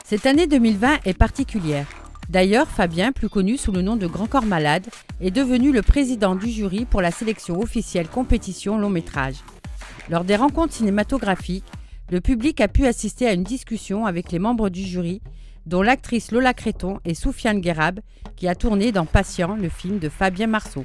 Cette année 2020 est particulière. D'ailleurs, Fabien, plus connu sous le nom de Grand Corps Malade, est devenu le président du jury pour la sélection officielle compétition long métrage. Lors des rencontres cinématographiques, le public a pu assister à une discussion avec les membres du jury, dont l'actrice Lola Créton et Soufiane Guerab, qui a tourné dans Patient, le film de Fabien Marceau.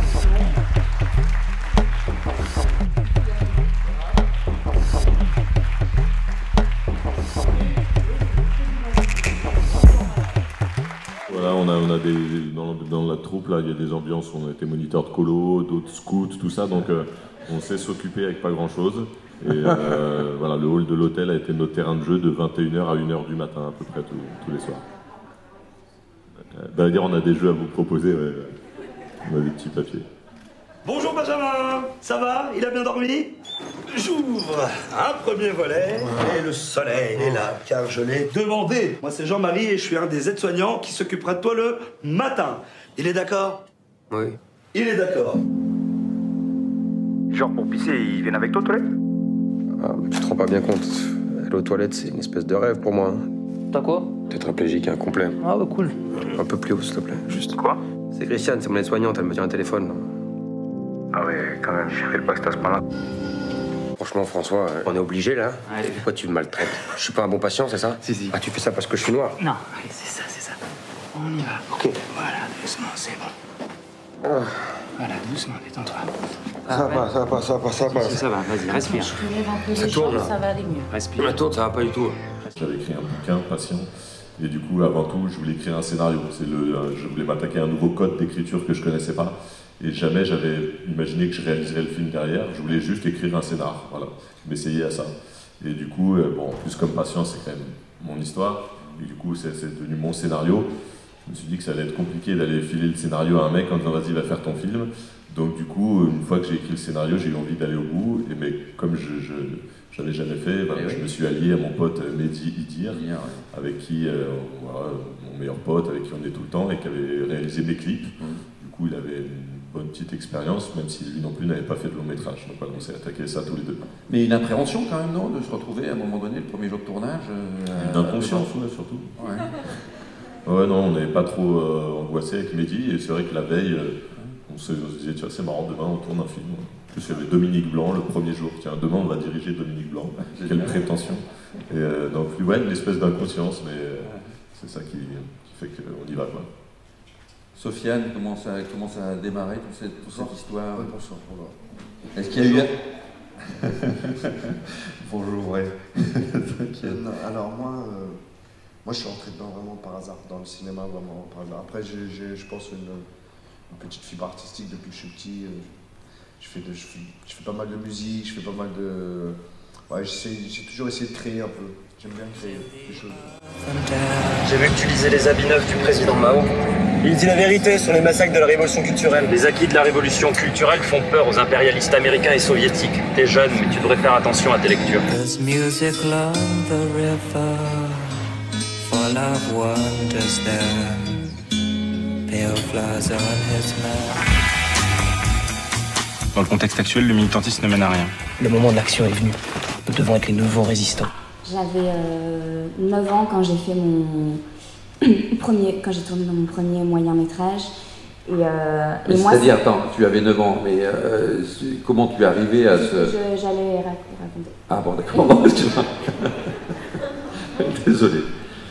Voilà, on a dans la troupe, là, il y a des ambiances, on a été moniteurs de colo, d'autres scouts, tout ça, donc on sait s'occuper avec pas grand-chose. Et voilà, le hall de l'hôtel a été notre terrain de jeu de 21h à 1h du matin, à peu près tous les soirs. D'ailleurs, on a des jeux à vous proposer, ouais. On a des petits papiers. Bonjour Benjamin, ça va? Il a bien dormi? J'ouvre un premier volet et le soleil est là, car je l'ai demandé. Moi c'est Jean-Marie et je suis un des aides-soignants qui s'occupera de toi le matin. Il est d'accord? Oui. Il est d'accord. Genre pour pisser, ils viennent avec toi aux toilettes? Ah, mais tu te rends pas bien compte. Aller aux toilettes, c'est une espèce de rêve pour moi. T'as quoi? Tétraplégique incomplet. Ah bah cool. Un peu plus haut, s'il te plaît, juste. Quoi? C'est Christiane, c'est mon aide-soignante, elle me tient un téléphone. Ah ouais, quand même, je savais pas que c'était à ce point-là. Franchement, François, on est obligé, là. Allez. Pourquoi tu me maltraites? Je suis pas un bon patient, c'est ça? Si. Ah, tu fais ça parce que je suis noir? Non, allez, c'est ça. On y va. Ok. Voilà, doucement, c'est bon. Ah. Voilà, doucement, détends-toi. Ça va. Ça va, vas-y, respire. Je te lève un peu Ça les tourne, jambes, là. ça va aller mieux. Respire. La tourne, ça va pas du tout. J'avais écrit un bouquin, Patient, et du coup, avant tout, je voulais écrire un scénario. Je voulais m'attaquer à un nouveau code d'écriture que je connaissais pas, et jamais j'avais imaginé que je réaliserais le film derrière. Je voulais juste écrire un scénar, voilà, m'essayer à ça. Et du coup, bon, en plus comme Patient, c'est quand même mon histoire, et du coup, c'est devenu mon scénario. Je me suis dit que ça allait être compliqué d'aller filer le scénario à un mec en disant vas-y, va faire ton film. Donc du coup, une fois que j'ai écrit le scénario, j'ai eu envie d'aller au bout, mais comme je n'avais jamais fait, je me suis allié à mon pote Mehdi Idir, avec qui, voilà, mon meilleur pote, avec qui on est tout le temps, et qui avait réalisé mes clips. Du coup, il avait une bonne petite expérience, même si lui non plus n'avait pas fait de long métrage. Donc voilà, on s'est attaqué à ça tous les deux. Mais une appréhension quand même, non? De se retrouver à un moment donné, le premier jour de tournage Une inconscience, ouais, surtout. Ouais. Ouais, non, on n'avait pas trop angoissé avec Mehdi, et c'est vrai que la veille, on se disait, tiens, c'est marrant, demain on tourne un film. En plus, il y avait Dominique Blanc le premier jour. Tiens, demain on va diriger Dominique Blanc. Quelle prétention. Et donc, ouais, une espèce d'inconscience, mais c'est ça qui fait qu'on y va, quoi. Sofiane, comment ça a démarré toute cette histoire? Bonsoir. Est-ce qu'il y a eu... Bonjour, ouais. T'inquiète. Alors moi je suis rentré dedans vraiment par hasard, dans le cinéma vraiment par hasard. Après je pense une petite fibre artistique depuis que je suis petit. Je fais pas mal de musique, je fais pas mal de... Ouais, j'ai toujours essayé de créer un peu. J'aime bien créer des choses. J'ai vu que tu lisais les habits neufs du président Mao. Il dit la vérité sur les massacres de la révolution culturelle. Les acquis de la révolution culturelle font peur aux impérialistes américains et soviétiques. T'es jeune, mais tu devrais faire attention à tes lectures. Dans le contexte actuel, le militantisme ne mène à rien. Le moment de l'action est venu. Nous devons être les nouveaux résistants. J'avais 9 ans quand j'ai fait quand j'ai tourné dans mon premier moyen métrage. Et moi, c'est-à-dire, attends, tu avais 9 ans, mais comment tu es arrivé à ce... J'allais raconter. Ah bon, d'accord, excuse-moi. Désolé.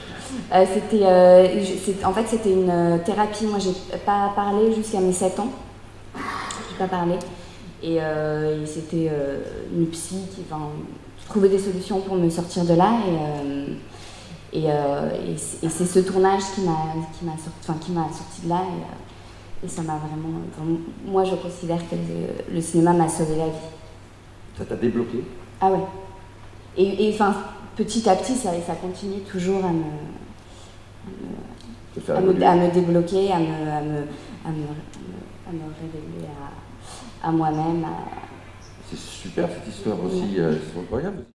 En fait, c'était une thérapie. Moi, j'ai pas parlé jusqu'à mes 7 ans. J'ai pas parlé. Et c'était une psy qui trouvait des solutions pour me sortir de là. Et c'est ce tournage qui m'a sorti de là. Et ça m'a vraiment... moi, je considère que le cinéma m'a sauvé la vie. Ça t'a débloqué? Ah ouais. Et petit à petit, ça continue toujours à me débloquer, à me révéler à moi-même. C'est super cette histoire aussi, c'est incroyable.